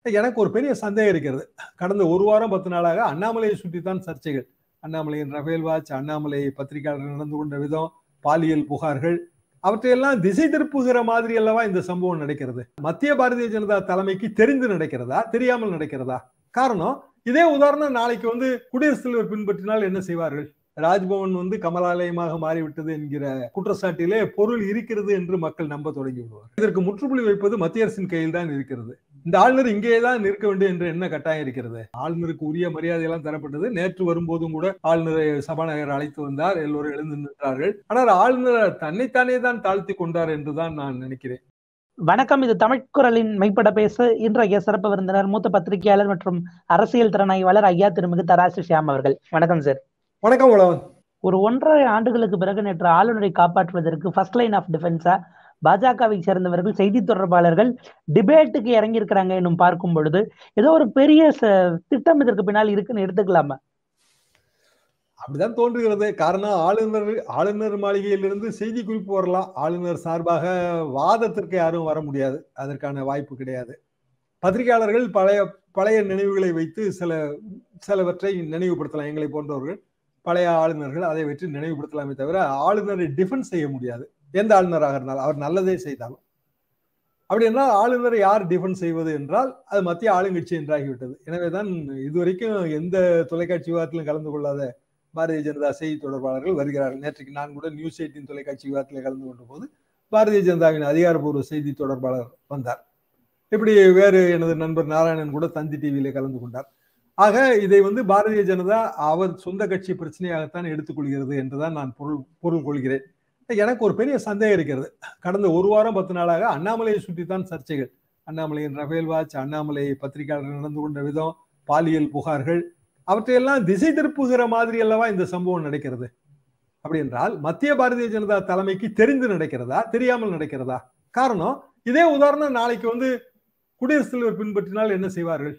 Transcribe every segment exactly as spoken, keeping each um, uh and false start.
எனக்கு ஒரு பெரிய சந்தேகம் இருக்கிறது. கடந்த ஒரு வாரம் பத்து நாளாக அண்ணாமலையை சுற்றித்தான் சர்ச்சைகள். அண்ணாமலையின் ரஃபேல் வாட்ச், அண்ணாமலை பத்திரிகையாளர் நடந்து கொண்ட விதம், பாலியல் புகார்கள், அவற்றையெல்லாம் திசை திருப்புகிற மாதிரி அல்லவா இந்த சம்பவம் நடக்கிறது. மத்திய பாரதிய ஜனதா தலைமைக்கு தெரிந்து நடக்கிறதா, தெரியாமல் நடக்கிறதா? காரணம், இதே உதாரணம் நாளைக்கு வந்து குடியரசுத் தலைவர் பின்பற்றினால் என்ன செய்வார்கள்? ராஜ்பவன் வந்து கமலாலயமாக மாறிவிட்டது என்கிற குற்றச்சாட்டிலே பொருள் இருக்கிறது என்று மக்கள் நம்ப தொடங்கி விடுவார். இதற்கு முற்றுப்புள்ளி வைப்பது மத்திய அரசின் கையில் தான் இருக்கிறது. இந்த ஆளுநர் இங்கேதான் இருக்க வேண்டும் என்று என்ன கட்டாயம் இருக்கிறது? ஆளுநருக்கு உரிய மரியாதை எல்லாம் தரப்பட்டது. நேற்று வரும்போதும் கூட ஆளுநரை சபாநாயகர் அழைத்து வந்தார், எல்லோரும் எழுந்து நின்றார்கள். ஆனால் ஆளுநர் தன்னைத்தானே தான் தாழ்த்தி கொண்டார் என்றுதான் நான் நினைக்கிறேன். வணக்கம், இது தமிழ் குரலின் மெய்ப்பட பேச. இன்றைய சிறப்பு விருந்தினர் மூத்த பத்திரிகையாளர் மற்றும் அரசியல் திறனாய்வாளர் ஐயா திருமிகு தராசு ஷியாம் அவர்கள். வணக்கம் சார். வணக்கம் உலவன். ஒரு ஒன்றரை ஆண்டுகளுக்கு பிறகு நேற்று ஆளுநரை காப்பாற்றுவதற்கு ஃபர்ஸ்ட் லைன் ஆஃப் டிஃபென்ஸா பாஜகவை சேர்ந்தவர்கள், செய்தி தொடர்பாளர்கள் டிபேட்டுக்கு இறங்கி இருக்கிறாங்க என்னும் பார்க்கும் பொழுது ஏதோ ஒரு பெரிய திட்டம் இதற்கு பின்னால் இருக்குன்னு எடுத்துக்கலாமா? அப்படிதான் தோன்றுகிறது. காரணம், ஆளுநர் ஆளுநர் மாளிகையிலிருந்து செய்தி குறிப்பு வரலாம், ஆளுநர் சார்பாக வாதத்திற்கு யாரும் வர முடியாது, அதற்கான வாய்ப்பு கிடையாது. பத்திரிகையாளர்கள் பழைய பழைய நினைவுகளை வைத்து சில சிலவற்றை நினைவுபடுத்தலாம். எங்களை போன்றவர்கள் பழைய ஆளுநர்கள் அதை வச்சு நினைவுபடுத்தலாமே தவிர ஆளுநரை டிஃபென்ஸ் செய்ய முடியாது. எந்த ஆளுநராக இருந்தாலும் அவர் நல்லதே செய்தாலும். அப்படி என்றால் ஆளுநரை யார் டிஃபென்ஸ் செய்வது என்றால் அது மத்திய ஆளுங்கட்சி என்றாகிவிட்டது. எனவேதான் இதுவரைக்கும் எந்த தொலைக்காட்சி விவாதத்திலும் கலந்து கொள்ளாத பாரதிய ஜனதா செய்தி தொடர்பாளர்கள் வருகிறார்கள். நேற்றுக்கு நான் கூட நியூஸ் எயிட்டின் தொலைக்காட்சி விவாதத்தில் கலந்து கொண்ட போது பாரதிய ஜனதாவின் அதிகாரப்பூர்வ செய்தி தொடர்பாளர் வந்தார். இப்படி வேறு எனது நண்பர் நாராயணன் கூட தந்தி டிவியில கலந்து கொண்டார். ஆக இதை வந்து பாரதிய ஜனதா அவர் சொந்த கட்சி பிரச்சனையாகத்தான் எடுத்துக்கொள்கிறது என்றுதான் நான் பொருள் பொருள் கொள்கிறேன். எனக்கு ஒரு பெரிய சந்தேகம் இருக்கிறது. கடந்த ஒரு வாரம் பத்து நாளாக அண்ணாமலையை சுற்றித்தான் சர்ச்சைகள். அண்ணாமலையின் ரஃபேல் வாட்ச், அண்ணாமலை பத்திரிகையாளர் நடந்து கொண்ட விதம், பாலியல் புகார்கள், அவற்றையெல்லாம் திசை திருப்புகிற மாதிரி அல்லவா இந்த சம்பவம் நடக்கிறது. அப்படி என்றால் மத்திய பாரதிய ஜனதா தலைமைக்கு தெரிந்து நடக்கிறதா, தெரியாமல் நடக்கிறதா? காரணம், இதே உதாரணம் நாளைக்கு வந்து குடியரசுத் தலைவர் பின்பற்றினால் என்ன செய்வார்கள்?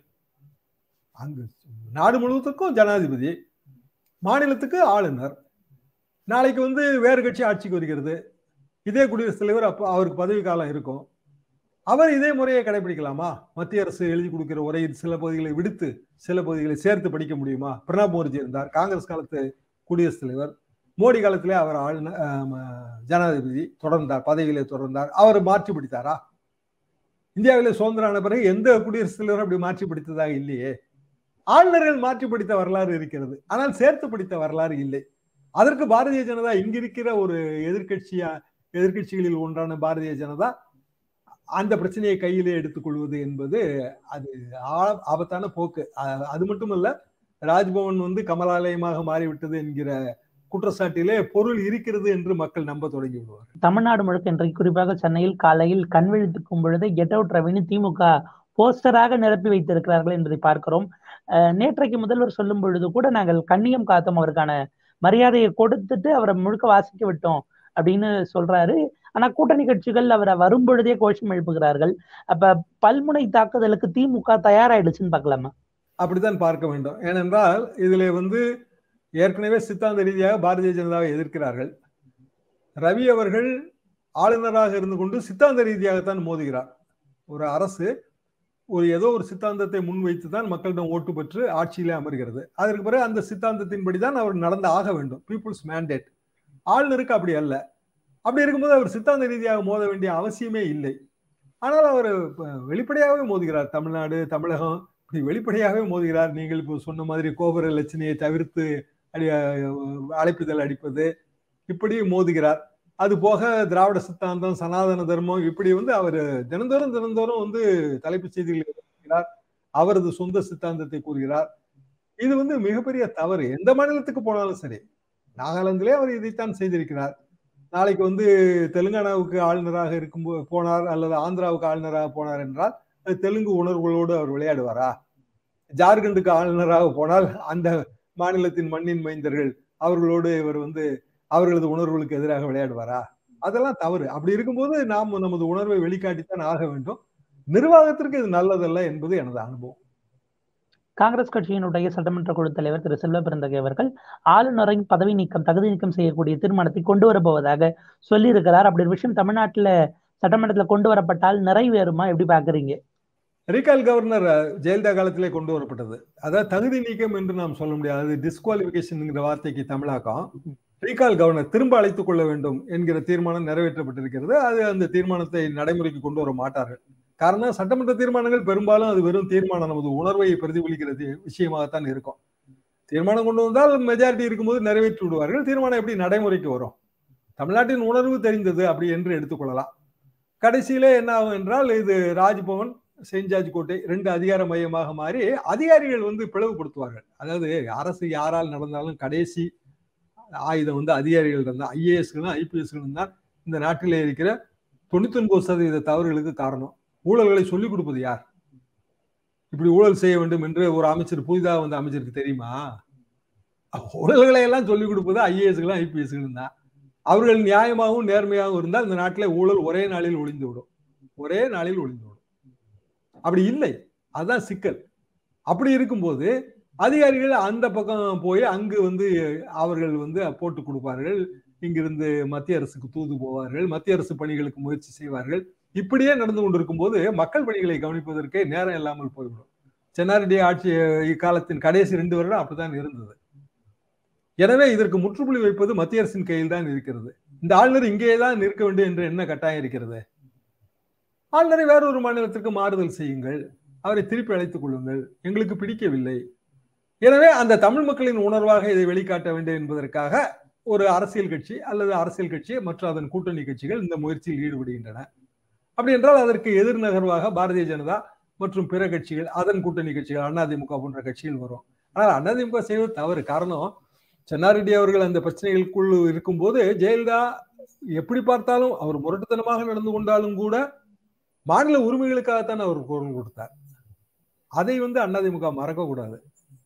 அங்கு நாடு முழுவதுக்கும் ஜனாதிபதி, மாநிலத்துக்கு ஆளுநர். நாளைக்கு வந்து வேறு கட்சி ஆட்சிக்கு வருகிறது, இதே குடியரசுத் தலைவர், அப்போ அவருக்கு பதவி காலம் இருக்கும். அவர் இதே முறையை கடைபிடிக்கலாமா? மத்திய அரசு எழுதி கொடுக்கிற உரையில் சில பகுதிகளை விடுத்து சில பகுதிகளை சேர்த்து படிக்க முடியுமா? பிரணாப் முகர்ஜி இருந்தார், காங்கிரஸ் காலத்து குடியரசுத் தலைவர். மோடி காலத்திலே அவர் ஆளுநர் ஜனாதிபதி தொடர்ந்தார், பதவியிலே தொடர்ந்தார். அவர் மாற்றி பிடித்தாரா? இந்தியாவிலே சுதந்திரம் ஆன பிறகு எந்த குடியரசுத் தலைவரும் அப்படி மாற்றி பிடித்ததாக இல்லையே. ஆளுநர்கள் மாற்றி படித்த வரலாறு இருக்கிறது, ஆனால் சேர்த்து படித்த வரலாறு இல்லை. அதற்கு பாரதிய ஜனதா, இங்கிருக்கிற ஒரு எதிர்கட்சியா எதிர்கட்சிகளில் ஒன்றான பாரதிய ஜனதா அந்த பிரச்சனையை கையிலே எடுத்துக்கொள்வது என்பது அது ஆபத்தான போக்கு. அது மட்டுமல்ல, ராஜ்பவன் வந்து கமலாலயமாக மாறிவிட்டது என்கிற குற்றச்சாட்டிலே பொருள் இருக்கிறது என்று மக்கள் நம்ப தொடங்கி விடுவார். தமிழ்நாடு முழுக்க இன்றைக்கு குறிப்பாக சென்னையில் காலையில் கண் விழித்துக்கும் பொழுது கெட் அவுட் ரவின்னு திமுக போஸ்டராக நிரப்பி வைத்திருக்கிறார்கள் என்பதை பார்க்கிறோம். நேற்றைக்கு முதல்வர் சொல்லும் பொழுது கூட நாங்கள் கண்ணியம் காத்தோம், அவருக்கான மரியாதையை கொடுத்துட்டு அவரை முழுக்க வாசிக்க விட்டோம் அப்படின்னு சொல்றாரு. ஆனா கூட்டணி கட்சிகள் அவரை வரும் பொழுதே கோஷம் எழுப்புகிறார்கள். அப்ப பல்முனை தாக்குதலுக்கு திமுக தயாராயிடுச்சுன்னு பார்க்கலாமா? அப்படித்தான் பார்க்க வேண்டும். ஏனென்றால் இதுல வந்து ஏற்கனவே சித்தாந்த ரீதியாக பாரதிய ஜனதாவை எதிர்க்கிறார்கள். ரவி அவர்கள் ஆளுநராக இருந்து கொண்டு சித்தாந்த ரீதியாகத்தான் மோதுகிறார். ஒரு அரசு ஒரு ஏதோ ஒரு சித்தாந்தத்தை முன்வைத்து தான் மக்களிடம் ஓட்டு பெற்று ஆட்சியிலே அமர்கிறது. அதற்கு பிறகு அந்த சித்தாந்தத்தின்படி தான் அவர் நடந்து ஆக வேண்டும், பீப்புள்ஸ் மேண்டேட். ஆளுநருக்கு அப்படி அல்ல. அப்படி இருக்கும்போது அவர் சித்தாந்த ரீதியாக மோத வேண்டிய அவசியமே இல்லை. ஆனால் அவர் வெளிப்படையாகவே மோதுகிறார். தமிழ்நாடு, தமிழகம் இப்படி வெளிப்படையாகவே மோதுகிறார். நீங்கள் இப்போ சொன்ன மாதிரி கோபுர லட்சணையை தவிர்த்து அடி அழைப்புதல் அடிப்பது, இப்படி மோதுகிறார். அது போக திராவிட சித்தாந்தம், சனாதன தர்மம், இப்படி வந்து அவர் தினந்தோறும் தினந்தோறும் வந்து தலைப்புச் செய்திகளை கூறுகிறார். அவரது சொந்த சித்தாந்தத்தை கூறுகிறார். இது வந்து மிகப்பெரிய தவறு. எந்த மாநிலத்துக்கு போனாலும் சரி, நாகாலாந்திலே அவர் இதைத்தான் செய்திருக்கிறார். நாளைக்கு வந்து தெலுங்கானாவுக்கு ஆளுநராக இருக்கும் போனார் அல்லது ஆந்திராவுக்கு ஆளுநராக போனார் என்றால் அது தெலுங்கு உணர்வுகளோடு அவர் விளையாடுவாரா? ஜார்க்கண்டுக்கு ஆளுநராக போனால் அந்த மாநிலத்தின் மண்ணின் மைந்தர்கள் அவர்களோடு இவர் வந்து அவர்களது உணர்வுகளுக்கு எதிராக விளையாடுவாரா? அதெல்லாம் தவறு. அப்படி இருக்கும்போது நாம் நமது உணர்வை வெளிக்காட்டித்தான் ஆக வேண்டும். நிர்வாகத்திற்கு இது நல்லதல்ல என்பது எனது அனுபவம். காங்கிரஸ் கட்சியினுடைய சட்டமன்ற குழு தலைவர் திரு செல்வ பிறந்தகை அவர்கள் ஆளுநரின் பதவி நீக்கம், தகுதி நீக்கம் செய்யக்கூடிய தீர்மானத்தை கொண்டு வரப்போவதாக சொல்லி இருக்கிறார். அப்படி ஒரு விஷயம் தமிழ்நாட்டுல சட்டமன்றத்துல கொண்டு வரப்பட்டால் நிறைவேறுமா? எப்படி பாக்குறீங்க? ரீகால் கவர்னர் ஜெயலலிதா காலத்திலே கொண்டு வரப்பட்டது. அதாவது தகுதி நீக்கம் என்று நாம் சொல்ல முடியாது. டிஸ்குவாலிபிகேஷன் வார்த்தைக்கு தமிழாக்கம். ரீகால் கவர்னர் திரும்ப அழைத்துக் கொள்ள வேண்டும் என்கிற தீர்மானம் நிறைவேற்றப்பட்டிருக்கிறது. அது அந்த தீர்மானத்தை நடைமுறைக்கு கொண்டு வர மாட்டார்கள். காரணம், சட்டமன்ற தீர்மானங்கள் பெரும்பாலும் அது வெறும் தீர்மானம், நமது உணர்வை பிரதிபலிக்கிறது விஷயமாகத்தான் இருக்கும். தீர்மானம் கொண்டு வந்தால் மெஜாரிட்டி இருக்கும்போது நிறைவேற்றி விடுவார்கள். தீர்மானம் எப்படி நடைமுறைக்கு வரும்? தமிழ்நாட்டின் உணர்வு தெரிந்தது அப்படி என்று எடுத்துக்கொள்ளலாம். கடைசியிலே என்ன ஆகும் என்றால், இது ராஜ்பவன், செயின்ட் ஜார்ஜ் கோட்டை ரெண்டு அதிகார மையமாக மாறி அதிகாரிகள் வந்து பிளவுபடுத்துவார்கள். அதாவது அரசு யாரால் நடந்தாலும் கடைசி ஆயுதம் வந்து அதிகாரிகள் இருந்தால், ஐஏஎஸ்களும் ஐபிஎஸ்களும் தான் இந்த நாட்டிலே இருக்கிற தொண்ணூத்தி ஒன்பது சதவீத தவறுகளுக்கு காரணம். ஊழல்களை சொல்லிக் கொடுப்பது யார்? இப்படி ஊழல் செய்ய வேண்டும் என்று ஒரு அமைச்சர் புதிதாக வந்த அமைச்சருக்கு தெரியுமா? ஊழல்களை எல்லாம் சொல்லிக் கொடுப்பது ஐஏஎஸ்களும் ஐபிஎஸ்களும் தான். அவர்கள் நியாயமாகவும் நேர்மையாகவும் இருந்தால் இந்த நாட்டிலே ஊழல் ஒரே நாளில் ஒளிந்து விடும். ஒரே நாளில் ஒளிந்து விடும். அப்படி இல்லை, அதுதான் சிக்கல். அப்படி இருக்கும்போது அதிகாரிகள் அந்த பக்கம் போய் அங்கு வந்து அவர்கள் வந்து போட்டு கொடுப்பார்கள். இங்கிருந்து மத்திய அரசுக்கு தூது போவார்கள், மத்திய அரசு பணிகளுக்கு முயற்சி செய்வார்கள். இப்படியே நடந்து கொண்டிருக்கும் போது மக்கள் பணிகளை கவனிப்பதற்கே நேரம் இல்லாமல் போய்விடும். சென்னாரெட்டி ஆட்சி காலத்தின் கடைசி ரெண்டு வருடம் அப்படித்தான் இருந்தது. எனவே இதற்கு முற்றுப்புள்ளி வைப்பது மத்திய அரசின் கையில் தான் இருக்கிறது. இந்த ஆளுநர் இங்கேதான் இருக்க வேண்டும் என்று என்ன கட்டாயம் இருக்கிறது? ஆளுநரை வேறொரு மாநிலத்திற்கு மாறுதல் செய்யுங்கள், அவரை திருப்பி அழைத்துக் கொள்ளுங்கள். எங்களுக்கு பிடிக்கவில்லை. எனவே அந்த தமிழ் மக்களின் உணர்வாக இதை வெளிக்காட்ட வேண்டும் என்பதற்காக ஒரு அரசியல் கட்சி அல்லது அரசியல் கட்சி மற்றும் அதன் கூட்டணி கட்சிகள் இந்த முயற்சியில் ஈடுபடுகின்றன. அப்படி என்றால் அதற்கு எதிர் நகர்வாக பாரதிய ஜனதா மற்றும் பிற கட்சிகள், அதன் கூட்டணி கட்சிகள், அதிமுக போன்ற கட்சிகள் வரும். ஆனால் அதிமுக செய்வது தவறு. காரணம், சென்னாரெட்டி அவர்கள் அந்த பிரச்சனைகளுக்குள் இருக்கும்போது ஜெயலலிதா எப்படி பார்த்தாலும் அவர் முரட்டுத்தனமாக நடந்து கொண்டாலும் கூட மாநில உரிமைகளுக்காகத்தான் அவர் குரல் கொடுத்தார். அதை வந்து அதிமுக மறக்க கூடாது.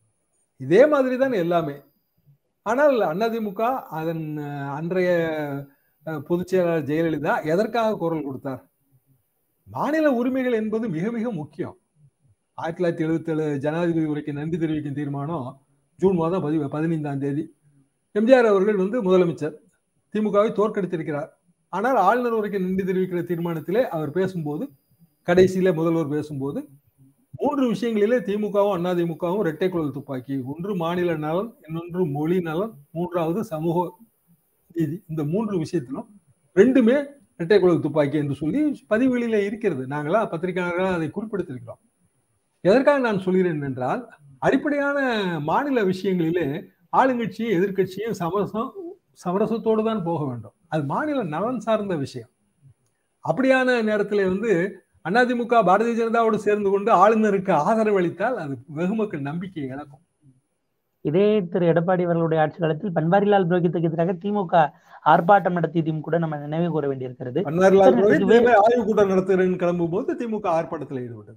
இதே மாதிரி தான் எல்லாமே. ஆனால் அதிமுக அதன் அன்றைய பொதுச் செயலாளர் ஜெயலலிதா எதற்காக குரல் கொடுத்தார்? மாநில உரிமைகள் என்பது மிக மிக முக்கியம். ஆயிரத்தி தொள்ளாயிரத்தி எழுபத்தி ஏழு ஜனாதிபதி உரைக்கு நன்றி தெரிவிக்கும் தீர்மானம் ஜூன் மாதம் பதிவு பதினைந்தாம் தேதி எம்ஜிஆர் அவர்கள் வந்து முதலமைச்சர், திமுகவை தோற்கடித்திருக்கிறார். ஆனால் ஆளுநர் உரைக்கு நன்றி தெரிவிக்கிற தீர்மானத்திலே அவர் பேசும்போது, கடைசியில முதல்வர் பேசும்போது, மூன்று விஷயங்களிலே திமுகவும் அதிமுகவும் இரட்டை குழல் துப்பாக்கி. ஒன்று மாநில நலன், இன்னொன்று மொழி நலன், மூன்றாவது சமூக நீதி. இந்த மூன்று விஷயத்திலும் ரெண்டுமே இரட்டை குழல் துப்பாக்கி என்று சொல்லி பதிவுகளிலே இருக்கிறது. நாங்களா பத்திரிகையாளர்களாக அதை குறிப்பிடுத்திருக்கிறோம். எதற்காக நான் சொல்கிறேன் என்றால், அடிப்படையான மாநில விஷயங்களிலே ஆளுங்கட்சியும் எதிர்கட்சியும் சமரசம் சமரசத்தோடு தான் போக வேண்டும். அது மாநில நலன் சார்ந்த விஷயம். அப்படியான நேரத்தில் வந்து அதிமுக பாரதிய ஜனதாவோடு சேர்ந்து கொண்டு ஆளுநருக்கு ஆதரவு அளித்தால் அது வெகுமக்கள் நம்பிக்கை இழக்கும். இதே திரு எடப்பாடி அவர்களுடைய ஆட்சி காலத்தில் பன்வாரிலால் புரோஹித்துக்கு எதிராக திமுக ஆர்ப்பாட்டம் நடத்தியதையும் கூட நம்ம நினைவு கூற வேண்டியிருக்கிறது. பன்வாரிலால் புரோஹித் ஆய்வு கூட்டம் நடத்துகிறேன் கிளம்பும் போது திமுக ஆர்ப்பாட்டத்தில் ஈடுபட்டது.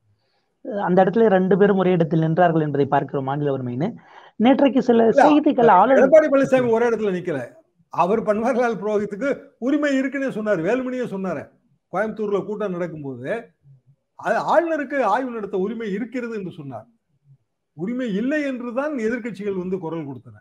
அந்த இடத்துல ரெண்டு பேரும் ஒரே இடத்தில் நின்றார்கள் என்பதை பார்க்கிறோம் மாநில உரிமைன்னு. நேற்றைக்கு சில செய்திகள் எடப்பாடி பழனிசாமி ஒரே இடத்துல நிக்கல. அவர் பன்வாரிலால் புரோஹித்துக்கு உரிமை இருக்குன்னு சொன்னார். வேலுமணியே சொன்னாரு. கோயம்புத்தூர்ல கூட்டம் நடக்கும்போது ஆளுநருக்கு ஆய்வு நடத்த உரிமை இருக்கிறது என்று சொன்னார். உரிமை இல்லை என்றுதான் எதிர்கட்சிகள் வந்து குரல் கொடுத்தன.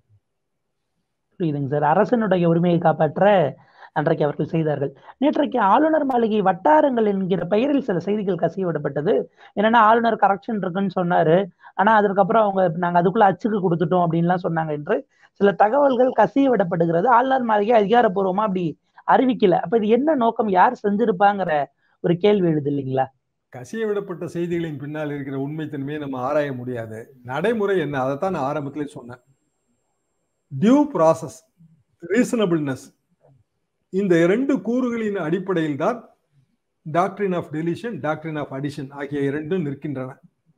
புரியுதுங்க சார். அரசனுடைய உரிமையை காப்பாற்ற அன்றைக்கு அவர்கள் செய்தார்கள். நேற்றைக்கு ஆளுநர் மாளிகை வட்டாரங்கள் என்கிற பெயரில் சில செய்திகள் கசிய விடப்பட்டது. என்னன்னா ஆளுநர் கரெக்ஷன் இருக்குன்னு சொன்னாரு, ஆனா அதுக்கப்புறம் அவங்க நாங்க அதுக்குள்ள அச்சுக்கு கொடுத்துட்டோம் அப்படின்லாம் சொன்னாங்க என்று சில தகவல்கள் கசிய விடப்படுகிறது. ஆளுநர் மாளிகை அதிகாரப்பூர்வமா அப்படி அறிவிக்கல. அப்ப இது என்ன நோக்கம், யார் செஞ்சிருப்பாங்கிற ஒரு கேள்வி எழுது இல்லைங்களா? கசிய விடப்பட்ட செய்திகளின் பின்னால் இருக்கிற உண்மைத்தன்மையை நம்ம ஆராய முடியாது. நடைமுறை என்ன, அதைத்தான் நான் ஆரம்பத்திலே சொன்னேன். டியூ ப்ராசஸ், ரீசனபிள்னஸ், இந்த இரண்டு கூறுகளின் அடிப்படையில் தான் doctrine of deletion, doctrine of addition ஆகிய இரண்டும் நிற்கின்றன.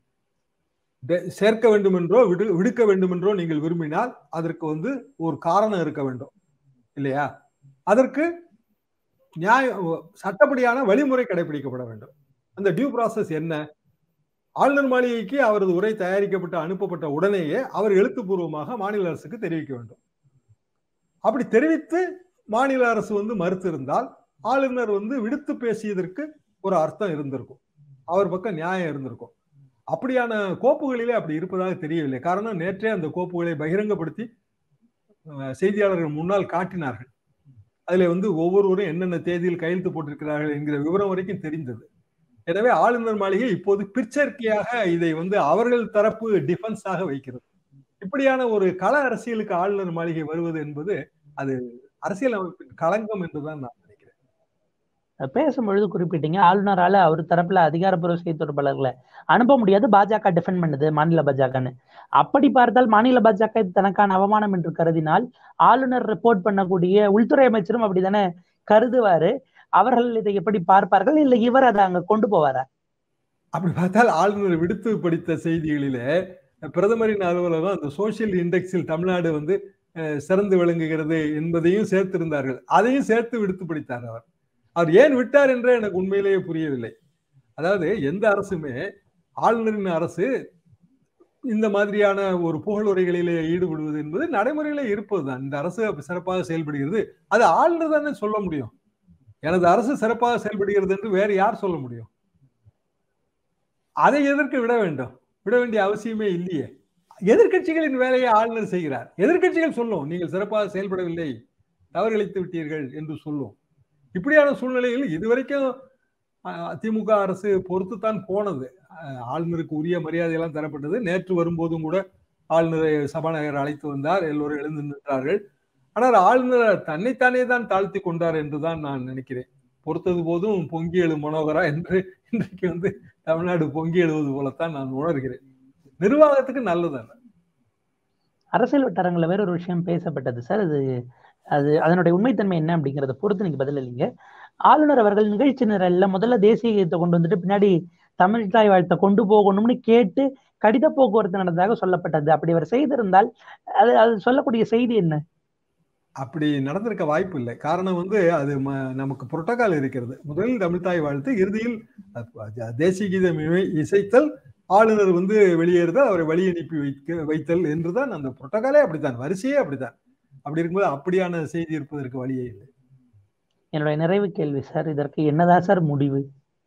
சேர்க்க வேண்டும் என்றோ விடு விடுக்க வேண்டும் என்றோ நீங்கள் விரும்பினால் அதற்கு வந்து ஒரு காரணம் இருக்க வேண்டும் இல்லையா? அதற்கு நியாய சட்டப்படியான வழிமுறை கடைபிடிக்கப்பட வேண்டும். அந்த டியூ ப்ராசஸ் என்ன? ஆளுநர் மாளிகைக்கு அவரது உரை தயாரிக்கப்பட்டு அனுப்பப்பட்ட உடனேயே அவர் எழுத்துப்பூர்வமாக மாநில அரசுக்கு தெரிவிக்க வேண்டும். அப்படி தெரிவித்து மாநில அரசு வந்து மறுத்து இருந்தால் ஆளுநர் வந்து விடுத்து பேசியதற்கு ஒரு அர்த்தம் இருந்திருக்கும், அவர் பக்கம் நியாயம் இருந்திருக்கும். அப்படியான கோப்புகளிலே அப்படி இருப்பதாக தெரியவில்லை. காரணம், நேற்றே அந்த கோப்புகளை பகிரங்கப்படுத்தி செய்தியாளர்கள் முன்னால் காட்டினார்கள். அதுல வந்து ஒவ்வொருவரும் என்னென்ன தேதியில் கையெழுத்து போட்டிருக்கிறார்கள் என்கிற விவரம் வரைக்கும் தெரிந்தது. எனவே ஆளுநர் மாளிகை இப்போது பிற்சேர்க்கையாக இதை வந்து அவர்கள் தரப்பு டிஃபென்ஸாக வைக்கிறது. இப்படியான ஒரு கள அரசியலுக்கு ஆளுநர் மாளிகை வருவது என்பது அது அரசியல் அமைப்பின் களங்கம் என்றுதான் நான் நினைக்கிறேன். பேசும்பொழுது குறிப்பிட்டீங்க, ஆளுநரால அவர் தரப்புல அதிகாரப்பூர்வ செய்தி தொடர்பாளர்களை அனுப்ப முடியாது, பாஜக டிஃபெண்ட் பண்ணுது மாநில பாஜகன்னு. அப்படி பார்த்தால் மாநில பாஜக தனக்கான அவமானம் என்று கருதினால் ஆளுநர் ரிப்போர்ட் பண்ணக்கூடிய உள்துறை அமைச்சரும் அப்படித்தானே கருதுவாரு. அவர்கள் இதை எப்படி பார்ப்பார்கள், இல்லை இவர் அதை அங்க கொண்டு போவாரா? அப்படி பார்த்தால் ஆளுநர் விடுத்து படித்த செய்திகளிலே பிரதமரின் அலுவலகம் அந்த சோசியல் இண்டெக்ஸில் தமிழ்நாடு வந்து சிறந்து விளங்குகிறது என்பதையும் சேர்த்திருந்தார்கள். அதையும் சேர்த்து விடுத்து படித்தார் அவர். அவர் ஏன் விட்டார் என்று எனக்கு உண்மையிலேயே புரியவில்லை. அதாவது எந்த அரசுமே, ஆளுநரின் அரசு இந்த மாதிரியான ஒரு புகழுரைகளிலே ஈடுபடுவது என்பது நடைமுறையிலே இருப்பதுதான். இந்த அரசு சிறப்பாக செயல்படுகிறது, அது ஆளுநர் தானே சொல்ல முடியும். எனது அரசு சிறப்பாக செயல்படுகிறது என்று வேறு யார் சொல்ல முடியும்? அதை எதற்கு விட வேண்டும்? விட வேண்டிய அவசியமே இல்லையே. எதிர்கட்சிகளின் வேலையை ஆளுநர் செய்கிறார். எதிர்கட்சிகள் சொல்லும், நீங்கள் சிறப்பாக செயல்படவில்லை, தவறிழைத்து விட்டீர்கள் என்று சொல்லும். இப்படியான சூழ்நிலையில் இதுவரைக்கும் திமுக அரசு பொறுத்துத்தான் போனது. ஆளுநருக்கு உரிய மரியாதையெல்லாம் தரப்பட்டது. நேற்று வரும்போதும் கூட ஆளுநரை சபாநாயகர் அழைத்து வந்தார், எல்லோரும் எழுந்து நின்றார்கள். ஆனால் ஆளுநர் தன்னைத்தானே தான் தாழ்த்தி கொண்டார் என்றுதான் நான் நினைக்கிறேன். பொறுத்தது போதும் பொங்கி எழு மனோகரா என்று இன்றைக்கு வந்து தமிழ்நாடு பொங்கி எழுவது போலத்தான் நான் உணர்கிறேன். நிர்வாகத்துக்கு நல்லதல்ல. அரசியல் வட்டாரங்கள்ல வேற ஒரு விஷயம் பேசப்பட்டது சார். அது அது அதனுடைய உண்மைத்தன்மை என்ன அப்படிங்கறத பொறுத்து நீங்க பதில் இல்லைங்க. ஆளுநர் அவர்கள் நிகழ்ச்சி நிரல்ல முதல்ல தேசிய கீதத்தை கொண்டு வந்துட்டு பின்னாடி தமிழ் தாய் வாழ்த்தை கொண்டு போகணும்னு கேட்டு கடித போக்குவரத்து நடந்ததாக சொல்லப்பட்டது. அப்படி அவர் செய்திருந்தால் அது அது சொல்லக்கூடிய செய்தி என்ன? அப்படி நடந்திருக்க வாய்ப்பு இல்லை. காரணம் வந்து அது நமக்கு புரோட்டோகால் இருக்கிறது. முதலில் தமிழ்தாய் வாழ்த்து, இறுதியில் தேசிய கீதம் இசைத்தல், ஆளுநர் வந்து வெளியேறுதல், அவரை வழி அனுப்பி வைக்க வைத்தல் என்றுதான் அந்த புரோட்டோகாலே அப்படித்தான், வரிசையே அப்படித்தான். அப்படி இருக்கும்போது அப்படியான செய்தி இருப்பதற்கு வழியே இல்லை. என்னுடைய நிறைவு கேள்வி சார், இதற்கு என்னதான் சார் முடிவு?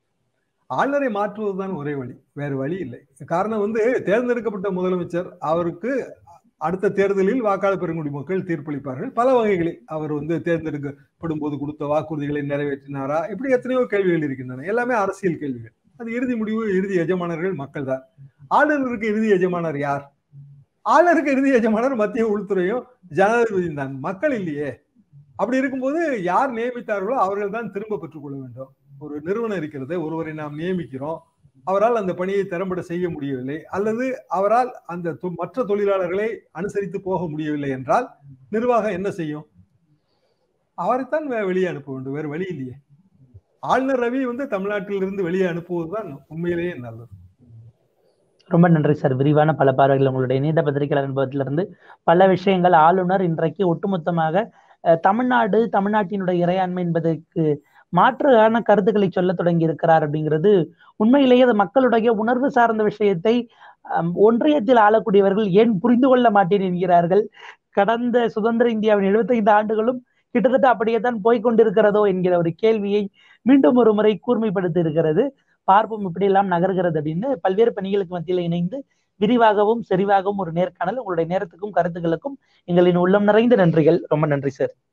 ஆளுநரை மாற்றுவதுதான் ஒரே வழி, வேறு வழி இல்லை. காரணம் வந்து தேர்ந்தெடுக்கப்பட்ட முதலமைச்சர், அவருக்கு அடுத்த தேர்தலில் வாக்காளர் பெருங்குடி மக்கள் தீர்ப்பளிப்பார்கள். பல வகைகளில் அவர் வந்து தேர்ந்தெடுக்கப்படும் போது கொடுத்த வாக்குறுதிகளை நிறைவேற்றினாரா, இப்படி எத்தனையோ கேள்விகள் இருக்கின்றன. எல்லாமே அரசியல் கேள்விகள். அது இறுதி முடிவு, இறுதி எஜமானர்கள் மக்கள் தான். ஆளுநருக்கு இறுதி எஜமானர் யார்? ஆளுநருக்கு இறுதி எஜமானர் மத்திய உள்துறையும் ஜனாதிபதியும் தான், மக்கள் இல்லையே. அப்படி இருக்கும்போது யார் நியமித்தார்களோ அவர்கள் தான் திரும்ப பெற்றுக் கொள்ள வேண்டும். ஒரு நிறுவனம் இருக்கிறது, ஒருவரை நாம் நியமிக்கிறோம், அவரால் அந்த பணியை திறம்பட செய்ய முடியவில்லை, அல்லது அவரால் அந்த மற்ற தொழிலாளர்களை அனுசரித்து போக முடியவில்லை என்றால் நிர்வாகம் என்ன செய்யும்? அவரைத்தான் வெளியே அனுப்ப வேண்டும், வேறு வழி இல்லையே. ஆளுநர் ரவி வந்து தமிழ்நாட்டிலிருந்து வெளியே அனுப்புவதுதான் உண்மையிலேயே நல்லது. ரொம்ப நன்றி சார். விரிவான பல பார்வைகள் உங்களுடைய நீண்ட பத்திரிகையாளர் அனுபவத்திலிருந்து பல விஷயங்கள். ஆளுநர் இன்றைக்கு ஒட்டுமொத்தமாக தமிழ்நாடு, தமிழ்நாட்டினுடைய இறையாண்மை என்பதற்கு மாற்றான கருத்துக்களை சொல்ல தொடங்கி இருக்கிறார் அப்படிங்கிறது உண்மையிலேயே அது மக்களுடைய உணர்வு சார்ந்த விஷயத்தை ஒன்றியத்தில் ஆளக்கூடியவர்கள் ஏன் புரிந்து கொள்ள மாட்டேன் என்கிறார்கள். கடந்த சுதந்திர இந்தியாவின் எழுபத்தி ஐந்து ஆண்டுகளும் கிட்டத்தட்ட அப்படியே தான் போய்கொண்டிருக்கிறதோ என்கிற ஒரு கேள்வியை மீண்டும் ஒரு முறை கூர்மைப்படுத்தி இருக்கிறது. பார்ப்போம் இப்படி எல்லாம் நகர்கிறது அப்படின்னு. பல்வேறு பணிகளுக்கு மத்தியில் இணைந்து விரிவாகவும் செறிவாகவும் ஒரு நேர்காணல். உங்களுடைய நேரத்துக்கும் கருத்துக்களுக்கும் எங்களின் உள்ளம் நிறைந்த நன்றிகள். ரொம்ப நன்றி சார்.